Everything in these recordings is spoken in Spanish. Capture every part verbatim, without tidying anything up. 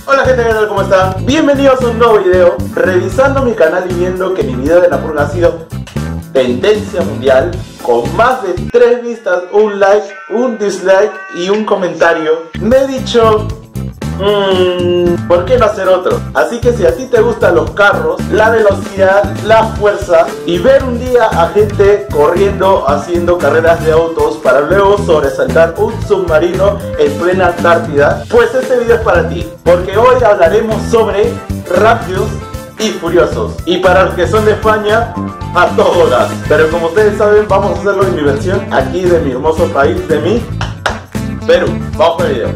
Hola gente, ¿qué tal? ¿Cómo están? Bienvenidos a un nuevo video. Revisando mi canal y viendo que mi video de la purga ha sido tendencia mundial, con más de tres vistas, un like, un dislike y un comentario, me he dicho, mmm, ¿por qué no hacer otro? Así que si a ti te gustan los carros, la velocidad, la fuerza y ver un día a gente corriendo haciendo carreras de autos para luego sobresaltar un submarino en plena Antártida, pues este video es para ti, porque hoy hablaremos sobre Rápidos y Furiosos. Y para los que son de España, a todo gas. Pero como ustedes saben, vamos a hacerlo en mi versión aquí de mi hermoso país, de mi Perú. Vamos con el video.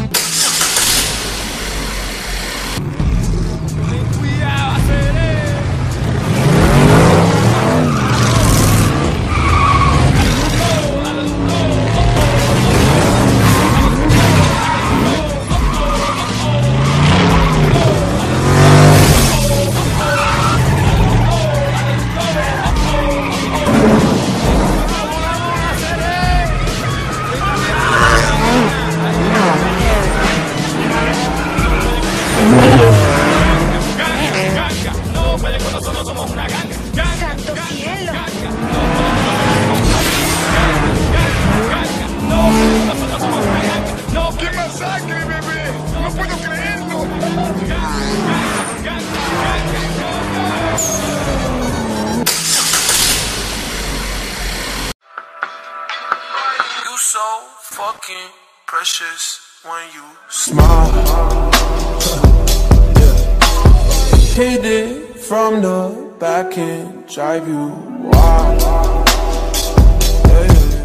¡Santo cielo! ¡No! ¡Qué masacre, bebé! ¡No puedo creerlo! You so fucking precious when you smile. Hit it from the back and drive you wild. Yeah, yeah.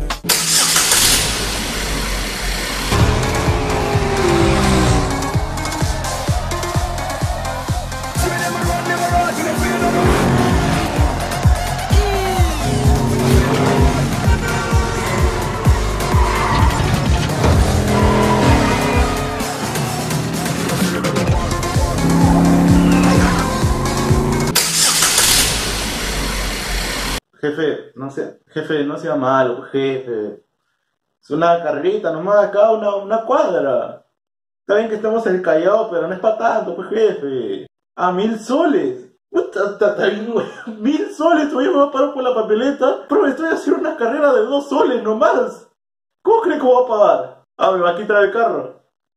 Jefe, no sea, jefe, no sea malo, jefe. Es una carrerita nomás acá, una, una cuadra. Está bien que estamos en el Callao, pero no es para tanto, pues jefe. A mil soles. Puta, está, está bien, güey. Mil soles, todavía me voy a parar por la papeleta. Pero estoy haciendo una carrera de dos soles nomás. ¿Cómo cree que voy a pagar? Ah, me va a quitar el carro.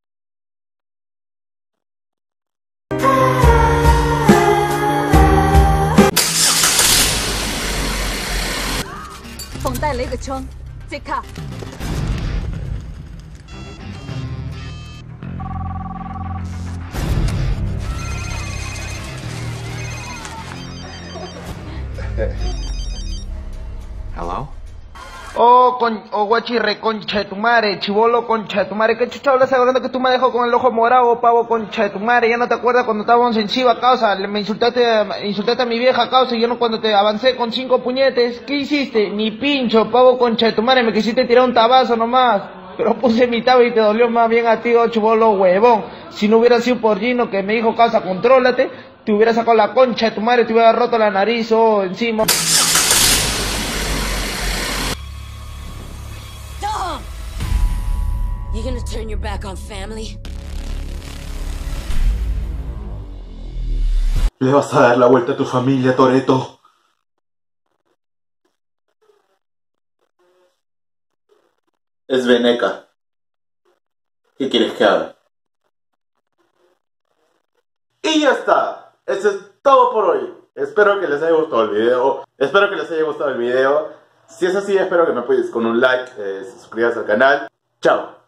Hello? Oh, con, oh, guachirre, concha de tu madre, chivolo, concha de tu madre. ¿Qué chucha hablas hablando que tú me dejó con el ojo morado, pavo, concha de tu madre? ¿Ya no te acuerdas cuando estábamos en Chiva, causa? Le- Me insultaste, insultaste a mi vieja, causa, y yo no cuando te avancé con cinco puñetes. ¿Qué hiciste? Ni pincho, pavo, concha de tu madre, me quisiste tirar un tabazo nomás. Pero puse mi taba y te dolió más bien a ti, oh, chivolo, huevón. Si no hubiera sido por Gino que me dijo, causa, contrólate, te hubiera sacado la concha de tu madre, te hubiera roto la nariz, oh, encima. Dom! You gonna turn your back on family? Le vas a dar la vuelta a tu familia, Toretto. Es veneca. ¿Qué quieres que haga? Y ya está. Eso es todo por hoy. Espero que les haya gustado el video. Espero que les haya gustado el video. Si es así, espero que me apoyes con un like, eh, suscribas al canal. Chao.